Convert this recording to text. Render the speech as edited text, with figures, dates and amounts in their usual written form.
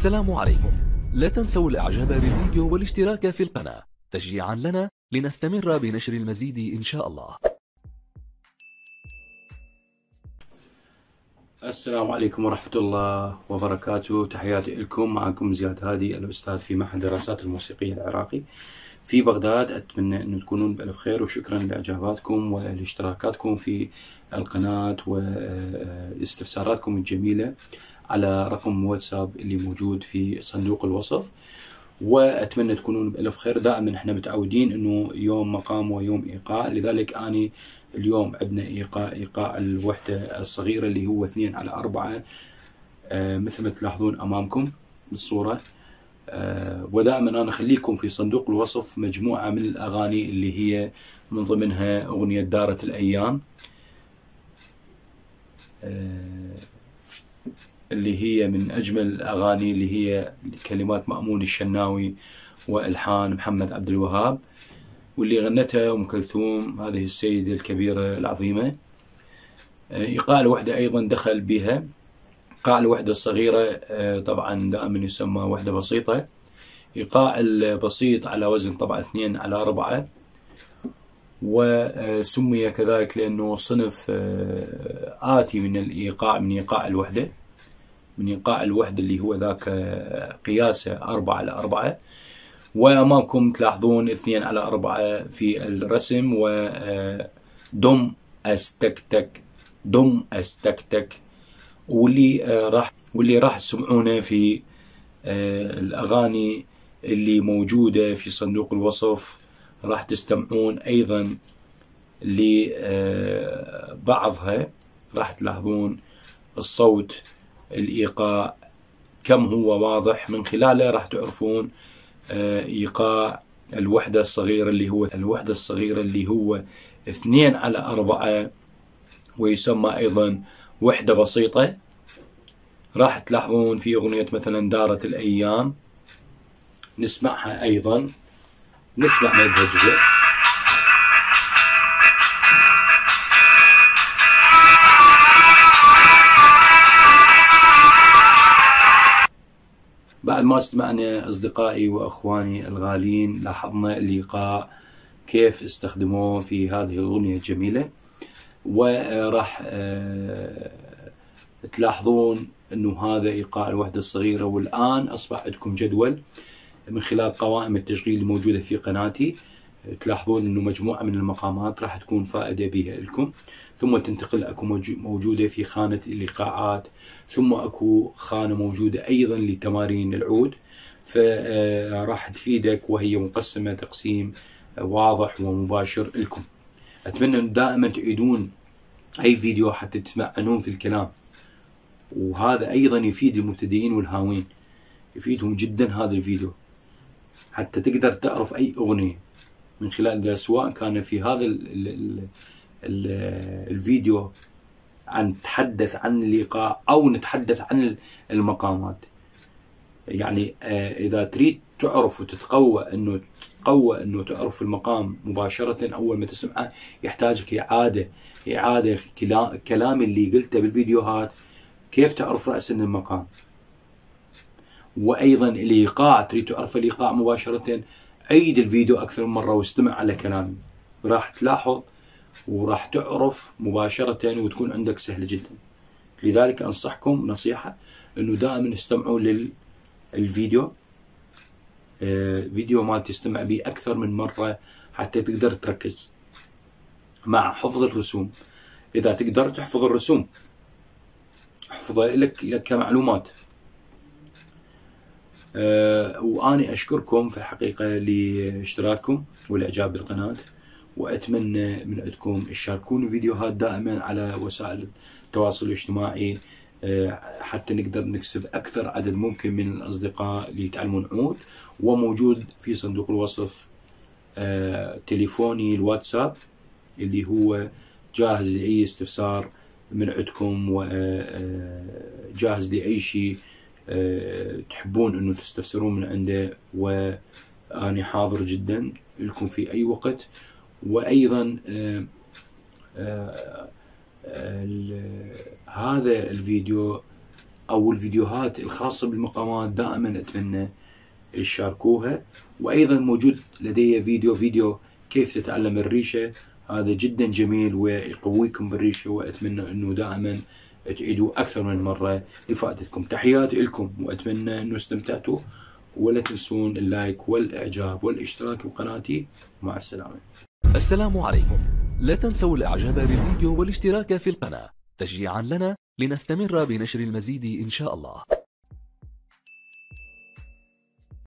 السلام عليكم. لا تنسوا الاعجاب بالفيديو والاشتراك في القناة تشجيعا لنا لنستمر بنشر المزيد ان شاء الله. السلام عليكم ورحمة الله وبركاته. تحياتي لكم. معكم زياد هادي الأستاذ في معهد الدراسات الموسيقية العراقي في بغداد. أتمنى أن تكونون بألف خير، وشكرا لإعجاباتكم والاشتراكاتكم في القناة واستفساراتكم الجميلة على رقم واتساب اللي موجود في صندوق الوصف. وأتمنى تكونون بألف خير. دائما احنا متعودين أنه يوم مقام ويوم إيقاع، لذلك أنا اليوم عندنا إيقاع الوحدة الصغيرة اللي هو 2/4 مثل ما تلاحظون أمامكم بالصورة. ودائما أنا أخليكم في صندوق الوصف مجموعة من الأغاني اللي هي من ضمنها أغنية دارت الأيام، اللي هي من أجمل الأغاني، اللي هي كلمات مأمون الشناوي وإلحان محمد عبد الوهاب، واللي غنتها أم كلثوم، هذه السيدة الكبيرة العظيمة. إيقاع الوحدة أيضا دخل بها. إيقاع الوحدة الصغيرة طبعا دائما يسمى وحدة بسيطة. إيقاع البسيط على وزن طبعا 2/4، وسمي كذلك لأنه صنف آتي من الإيقاع، من إيقاع الوحدة، من إيقاع الوحدة اللي هو ذاك قياسه 4/4. وأمامكم تلاحظون 2/4 في الرسم، ودم أستكتك دم أستكتك، واللي راح تسمعونه في الأغاني اللي موجودة في صندوق الوصف. راح تستمعون أيضا لبعضها، راح تلاحظون الصوت، الإيقاع كم هو واضح، من خلاله راح تعرفون إيقاع الوحدة الصغيرة اللي هو 2/4، ويسمى أيضا وحدة بسيطة. راح تلاحظون في أغنية مثلا دارت الأيام، نسمعها أيضا، نسمع مدها جزء. بعد ما استمعنا أصدقائي وأخواني الغالين، لاحظنا الإيقاع كيف استخدموه في هذه الأغنية الجميلة. وراح تلاحظون أنه هذا إيقاع الوحدة الصغيرة. والآن أصبح عندكم جدول من خلال قوائم التشغيل الموجودة في قناتي، تلاحظون أنه مجموعة من المقامات راح تكون فائدة بها لكم، ثم تنتقل أكو موجودة في خانة الإيقاعات، ثم أكو خانة موجودة أيضا لتمارين العود، فراح تفيدك، وهي مقسمة تقسيم واضح ومباشر لكم. أتمنى أن دائما تعيدون أي فيديو حتى تتمعنون في الكلام، وهذا أيضا يفيد المبتدئين والهاوين، يفيدهم جدا هذا الفيديو، حتى تقدر تعرف أي أغنية من خلال ده، سواء كان في هذا الفيديو نتحدث عن الإيقاع أو نتحدث عن المقامات. يعني إذا تريد تعرف وتتقوى أنه تعرف المقام مباشرة أول ما تسمعه، يحتاجك إعادة كلام اللي قلته بالفيديوهات، كيف تعرف رأس المقام. وأيضا الإيقاع، تريد تعرف الإيقاع مباشرة، عيد الفيديو أكثر من مرة واستمع على كلامي، راح تلاحظ وراح تعرف مباشرة، وتكون عندك سهلة جدا. لذلك أنصحكم نصيحة أنه دائما استمعوا للفيديو، فيديو ما تستمع به أكثر من مرة حتى تقدر تركز، مع حفظ الرسوم. إذا تقدر تحفظ الرسوم، احفظها لك كمعلومات. وأنا أشكركم في الحقيقة لاشتراككم والإعجاب بالقناة، وأتمنى من عندكم تشاركون الفيديوهات دائما على وسائل التواصل الاجتماعي، حتى نقدر نكسب أكثر عدد ممكن من الأصدقاء اللي يتعلمون عود. وموجود في صندوق الوصف تليفوني الواتساب، اللي هو جاهز لأي استفسار من عندكم، وجاهز لأي شيء تحبون أنه تستفسرون من عنده، وأنا حاضر جدا لكم في أي وقت. وأيضا هذا الفيديو أو الفيديوهات الخاصة بالمقامات دائما أتمنى تشاركوها. وأيضا موجود لدي فيديو كيف تتعلم الريشة، هذا جدا جميل ويقويكم بالريشة، وأتمنى أنه دائما تعيدوا أكثر من مرة لفائدتكم. تحياتي لكم وأتمنى أنه استمتعتوا، ولا تنسون اللايك والإعجاب والاشتراك بقناتي. مع السلامة. السلام عليكم. لا تنسوا الإعجاب بالفيديو والاشتراك في القناة تشجيعا لنا لنستمر بنشر المزيد إن شاء الله.